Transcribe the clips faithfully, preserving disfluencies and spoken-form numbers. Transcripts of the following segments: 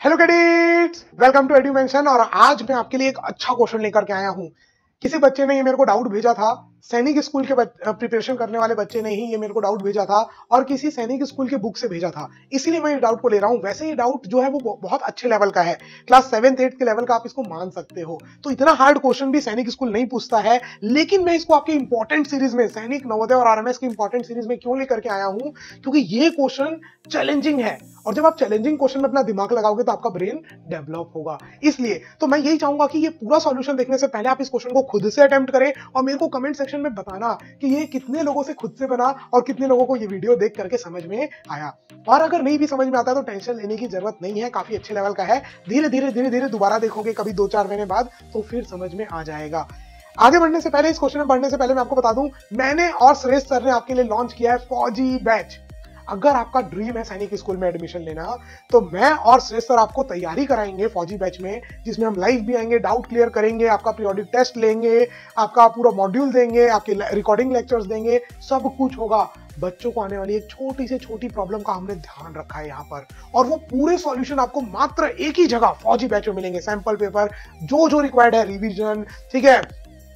Hello cadets, welcome to Edumension. और आज मैं आपके लिए एक अच्छा क्वेश्चन लेकर के आया हूं। किसी बच्चे ने ये मेरे को डाउट भेजा था, सैनिक स्कूल के प्रिपरेशन करने वाले बच्चे ने ही ये मेरे को डाउट भेजा था और किसी सैनिक स्कूल के बुक से भेजा था, इसीलिए मैं ये डाउट को ले रहा हूं। वैसे ये डाउट जो है वो बहुत अच्छे लेवल का है, क्लास सेवेंथ एट के लेवल का, आप इसको मान सकते हो। तो इतना हार्ड क्वेश्चन भी सैनिक स्कूल नहीं पूछता है, लेकिन मैं इसको आपके इंपॉर्टेंट सीरीज में, सैनिक, नवोदय और आरएमएस की इंपॉर्टेंट सीरीज में क्यों लेकर के आया हूं? क्योंकि ये क्वेश्चन चैलेंजिंग है, और जब आप चैलेंजिंग क्वेश्चन में अपना दिमाग लगाओगे तो आपका ब्रेन डेवलप होगा। इसलिए तो मैं यही चाहूंगा कि ये पूरा सॉल्यूशन देखने से पहले आप इस क्वेश्चन को खुद से अटेम्प्ट करें और मेरे को कमेंट सेक्शन में बताना कि ये कितने लोगों से खुद से बना और कितने लोगों को ये वीडियो देख करके समझ में आया। और अगर नहीं भी समझ में आता तो टेंशन लेने की जरूरत नहीं है, काफी अच्छे लेवल का है। धीरे धीरे धीरे धीरे दोबारा देखोगे कभी दो चार महीने बाद तो फिर समझ में आ जाएगा। आगे बढ़ने से पहले, इस क्वेश्चन में बढ़ने से पहले मैं आपको बता दूं, मैंने और श्रेष्ठ सर ने आपके लिए लॉन्च किया है फौजी बैच। अगर आपका ड्रीम है सैनिक स्कूल में एडमिशन लेना, तो मैं और श्रेष्ठ सर आपको तैयारी कराएंगे फौजी बैच में, जिसमें हम लाइव भी आएंगे, डाउट क्लियर करेंगे, आपका पीरियोडिक टेस्ट लेंगे, आपका पूरा मॉड्यूल देंगे, आपके रिकॉर्डिंग लेक्चर्स देंगे, सब कुछ होगा। बच्चों को आने वाली एक छोटी से छोटी प्रॉब्लम का हमने ध्यान रखा है यहाँ पर, और वो पूरे सॉल्यूशन आपको मात्र एक ही जगह फौजी बैच में मिलेंगे। सैंपल पेपर जो जो रिक्वायर्ड है, रिवीजन, ठीक है,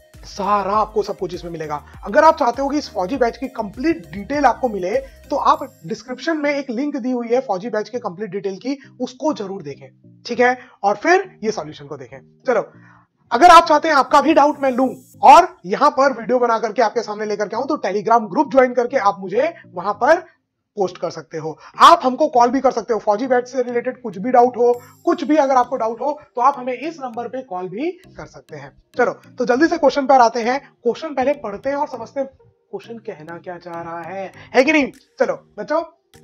सारा आपको सब कुछ इसमें मिलेगा। अगर आप चाहते हो कि इस फौजी बैच की कंप्लीट डिटेल आपको मिले, तो आप डिस्क्रिप्शन में एक लिंक दी हुई है फौजी बैच के कंप्लीट डिटेल की, उसको जरूर देखें, ठीक है, और फिर ये सॉल्यूशन को देखें। चलो, अगर आप चाहते हैं आपका भी डाउट मैं लूं और यहां पर वीडियो बना करके आपके सामने लेकर के आऊं, तो टेलीग्राम ग्रुप ज्वाइन करके आप मुझे वहां पर पोस्ट कर सकते हो। आप हमको कॉल भी कर सकते हो, फौजी बैच से रिलेटेड कुछ भी डाउट हो, कुछ भी अगर आपको डाउट हो तो आप हमें इस नंबर पे कॉल भी कर सकते हैं। चलो, तो जल्दी से क्वेश्चन पर आते हैं। क्वेश्चन पहले पढ़ते हैं और समझते हैं क्वेश्चन कहना क्या चाह रहा है, है कि नहीं? चलो बच्चों,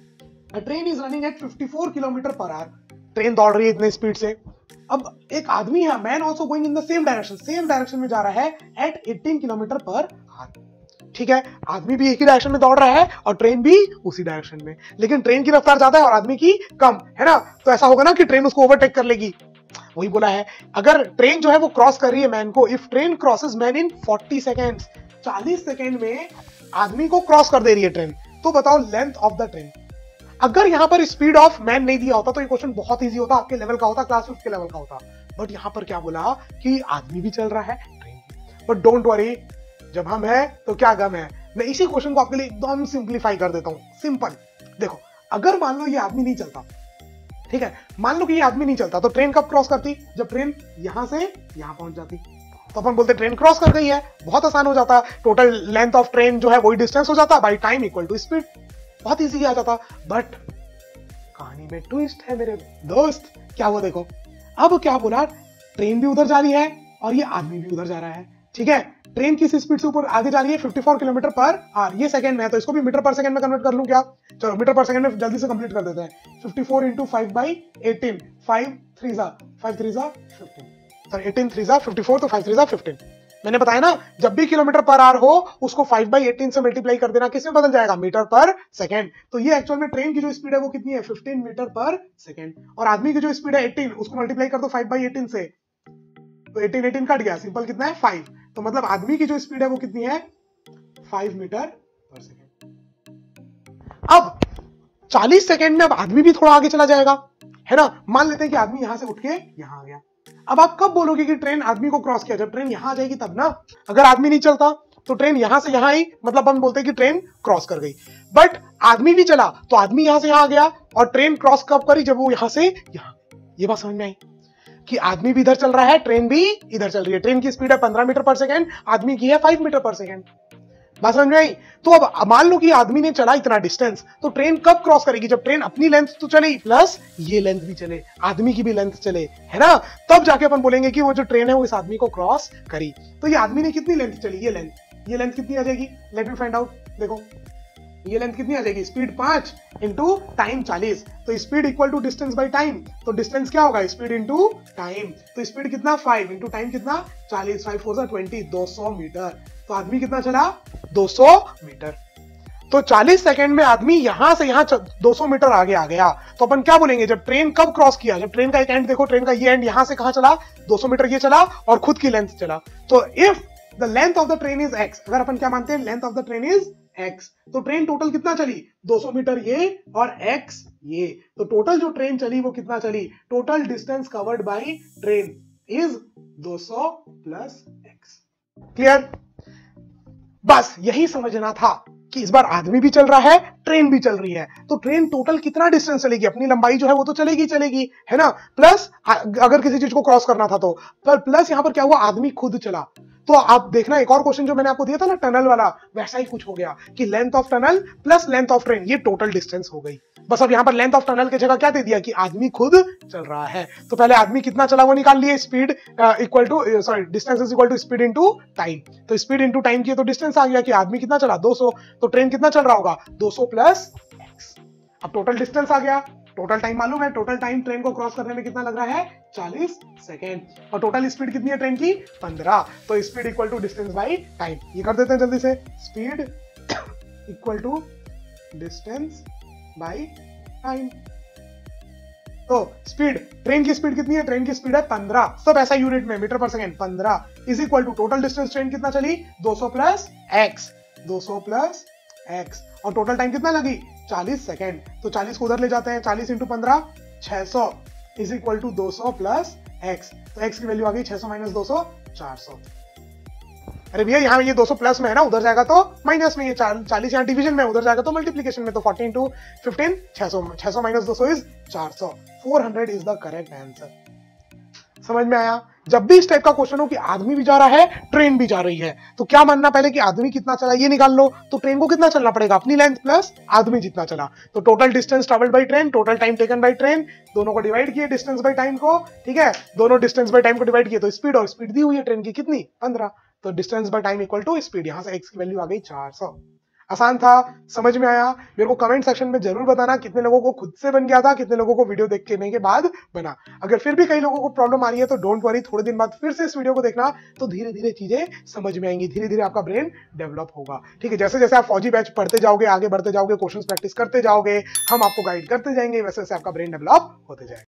train is running at fifty four kilometre per hour. Train दौड़ रही है इतने स्पीड से। अब एक आदमी है, man also going in the same direction, same direction में जा रहा है at eighteen kilometre per hour. ठीक है, आदमी भी एक ही डायरेक्शन में दौड़ रहा है और ट्रेन भी उसी डायरेक्शन में, लेकिन ट्रेन की रफ्तार ज्यादा है और आदमी की कम है ना। तो ऐसा होगा ना कि ट्रेन उसको ओवरटेक कर लेगी। वही बोला है, अगर ट्रेन जो है वो क्रॉस कर रही है मैन को, if train crosses man in forty seconds, चालीस सेकेंड में आदमी को क्रॉस कर दे रही है ट्रेन, तो बताओ लेंथ ऑफ द ट्रेन। अगर यहां पर स्पीड ऑफ मैन नहीं दिया होता तो ये क्वेश्चन बहुत ईजी होता, आपके लेवल का होता, क्लास फिफ्थ के लेवल का होता। बट यहां पर क्या बोला कि आदमी भी चल रहा है, ट्रेन भी। बट डोंट वरी, जब हम है तो क्या गम है। मैं इसी क्वेश्चन को आपके लिए एकदम सिंप्लीफाई कर देता हूं। सिंपल देखो, अगर मान लो ये आदमी नहीं चलता, ठीक है, मान लो कि ये आदमी नहीं चलता, तो ट्रेन कब क्रॉस करती? जब ट्रेन यहां से यहां पहुंच जाती, तो अपन बोलते ट्रेन क्रॉस कर गई है। बहुत आसान हो जाता, टोटल लेंथ ऑफ ट्रेन जो है वही डिस्टेंस हो जाता, by time equal to speed, बहुत इजी आ जाता। बट कहानी में ट्विस्ट है मेरे दोस्त। क्या हुआ देखो, अब क्या बोला, ट्रेन भी उधर जा रही है और ये आदमी भी उधर जा रहा है, ठीक है। ट्रेन किस स्पीड से ऊपर आगे जा रही है? Fifty four kilometre per hour. ये सेकंड में है तो इसको भी मीटर पर सेकंड में कन्वर्ट कर लूं क्या? चलो, मीटर पर सेकंड में जल्दी से कंप्लीट कर देते हैं। Fifty four into five by eighteen, five three जा फाइव थ्री जा फिफ्टीन, सॉरी एटीन थ्री जा फिफ्टी फोर, तो फाइव थ्री जा फिफ्टीन। मैंने बताया ना, जब भी किलोमीटर पर आवर हो उसको फाइव बाई एटीन से मल्टीप्लाई कर देना, किस में बदल जाएगा? Metre per second. तो ये एक्चुअल में ट्रेन की जो स्पीड है वो कितनी है? Fifteen metre per second. और आदमी की जो स्पीड है एटीन, उसको मल्टीप्लाई कर दो फाइव बाई एटीन से, तो एटीन एटीन कट गया, सिंपल कितना है? फाइव। तो मतलब आदमी की जो स्पीड है वो कितनी है? Five metre per second. अब चालीस सेकंड में अब आदमी भी थोड़ा आगे चला जाएगा, है ना। मान लेते हैं कि आदमी यहां से उठ के यहां आ गया। अब आप कब बोलोगे कि ट्रेन आदमी को क्रॉस किया? जब ट्रेन यहां आ जाएगी तब ना। अगर आदमी नहीं चलता तो ट्रेन यहां से यहां आई, मतलब हम बोलते हैं कि ट्रेन क्रॉस कर गई। बट आदमी भी चला तो आदमी यहां से यहां आ गया, और ट्रेन क्रॉस कब करी? जब वो यहां से यहां। ये बात समझ में आई कि आदमी भी इधर चल रहा है, ट्रेन भी इधर चल रही है। ट्रेन की स्पीड है पंद्रह मीटर पर सेकंड, आदमी की है फाइव मीटर पर सेकंड। बात समझ में आई? तो अब मान लो कि आदमी ने चला इतना डिस्टेंस, तो ट्रेन कब क्रॉस करेगी? जब ट्रेन अपनी लेंथ तो चले प्लस ये लेंथ भी चले, आदमी की भी लेंथ चले, है ना। तब जाके अपन बोलेंगे कि वो जो ट्रेन है वो इस आदमी को क्रॉस करी। तो ये आदमी ने कितनी लेंथ चली? ये लेंथ, ये लेंथ कितनी आ जाएगी? Let me find out. देखो ये लेंथ कितनी आ जाएगी? स्पीड पांच इंटू टाइम चालीस, तो speed equal to distance by time. तो डिस्टेंस क्या होगा? Speed into time. तो स्पीड कितना? फाइव इंटू टाइम कितना? चालीस, फाइव फोर ट्वेंटी, दो सौ मीटर। तो आदमी कितना चला? दो सौ मीटर। तो चालीस सेकंड में आदमी यहां से यहां दो सौ मीटर आगे आ गया। तो अपन क्या बोलेंगे? जब ट्रेन कब क्रॉस किया? जब ट्रेन का एक एंड देखो, ट्रेन का ये एंड यहां से कहां चला? दो सौ मीटर ये चला और खुद की लेंथ चला। तो if the length of the train is X, अगर अपन क्या मानते हैं? Length of the train is x। तो ट्रेन टोटल कितना चली, दो सौ मीटर ये और x ये। तो टोटल जो ट्रेन चली वो कितना चली, total distance covered by train is दो सौ प्लस x। क्लियर? बस यही समझना था कि इस बार आदमी भी चल रहा है, ट्रेन भी चल रही है। तो ट्रेन टोटल कितना डिस्टेंस चलेगी, अपनी लंबाई जो है वो तो चलेगी चलेगी, है ना, प्लस अगर किसी चीज को क्रॉस करना था तो, पर प्लस यहां पर क्या हुआ, आदमी खुद चला। तो आप देखना एक और क्वेश्चन जो मैंने आपको दिया था ना टनल वाला, वैसा ही कुछ हो गया कि length of tunnel plus length of train, ये टोटल डिस्टेंस हो गई। बस अब यहां पर लेंथ ऑफ टनल की जगह क्या दे दिया कि आदमी खुद चल रहा है। तो पहले आदमी कितना चला वो निकाल लिए, speed equal to sorry distance is equal to speed into time. तो स्पीड इनटू टाइम की तो डिस्टेंस आ गया कि आदमी कितना चला, दो सौ। तो ट्रेन कितना चल रहा होगा, दो सौ प्लस x। अब टोटल डिस्टेंस आ गया, टोटल टाइम मालूम है, टोटल टाइम ट्रेन को क्रॉस करने में कितना लग रहा है, चालीस सेकेंड। और टोटल स्पीड कितनी है ट्रेन की, पंद्रह। तो speed equal to distance by time, ये कर देते हैं जल्दी से, speed equal to distance by time. तो स्पीड, ट्रेन की स्पीड कितनी है, ट्रेन की स्पीड है पंद्रह, सब ऐसा यूनिट में मीटर पर सेकंड, पंद्रह is equal to total distance train कितना चली, दो सौ प्लस x, दो सौ प्लस x। और टोटल टाइम कितना लगी, चालीस सेकेंड। तो चालीस को उधर ले जाते हैं, चालीस इंटू पंद्रह, छह सौ इज इक्वल टू दो सौ प्लस x। तो x की वैल्यू आ गई छह सौ माइनस दो सौ, चार सौ। अरे भैया यहाँ ये दो सौ प्लस में है ना, उधर जाएगा तो माइनस में, ये चालीस यहाँ डिवीजन में, उधर जाएगा तो मल्टीप्लीकेशन में। तो फोर्टीन टू फिफ्टीन, छह सौ, छह सौ माइनस दो सौ इज चार सौ। चार सौ इज द करेक्ट आंसर। समझ में आया? जब भी इस टाइप का क्वेश्चन हो कि आदमी भी जा रहा है, ट्रेन भी जा रही है, तो क्या मानना पहले कि आदमी कितना चला ये निकाल लो। तो ट्रेन को कितना चलना पड़ेगा, अपनी लेंथ प्लस आदमी जितना चला। तो total distance travelled by train, total time taken by train, दोनों को डिवाइड किए डिस्टेंस बाय टाइम को, ठीक है, दोनों डिस्टेंस बाय टाइम को डिवाइड किए तो स्पीड, और स्पीड दी हुई है ट्रेन की कितनी, पंद्रह। तो distance by time equal to speed, यहां से x की वैल्यू आ गई चार सौ। आसान था, समझ में आया? मेरे को कमेंट सेक्शन में जरूर बताना कितने लोगों को खुद से बन गया था, कितने लोगों को वीडियो देखने के बाद बना। अगर फिर भी कई लोगों को प्रॉब्लम आ रही है तो डोंट वरी, थोड़े दिन बाद फिर से इस वीडियो को देखना, तो धीरे धीरे चीजें समझ में आएंगी, धीरे धीरे आपका ब्रेन डेवलप होगा। ठीक है, जैसे जैसे आप फौजी बैच पढ़ते जाओगे, आगे बढ़ते जाओगे, क्वेश्चन प्रैक्टिस करते जाओगे, हम आपको गाइड करते जाएंगे, वैसे वैसे आपका ब्रेन डेवलप होते जाएगा।